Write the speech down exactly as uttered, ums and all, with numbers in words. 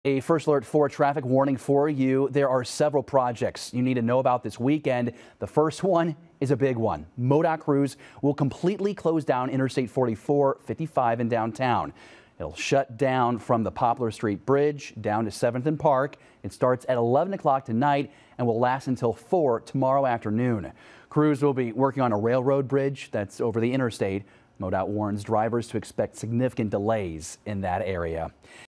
A first alert for traffic warning for you. There are several projects you need to know about this weekend. The first one is a big one. MoDOT crews will completely close down Interstate forty-four, fifty-five in downtown. It'll shut down from the Poplar Street Bridge down to seventh and Park. It starts at eleven o'clock tonight and will last until four tomorrow afternoon. Crews will be working on a railroad bridge that's over the interstate. MoDOT warns drivers to expect significant delays in that area.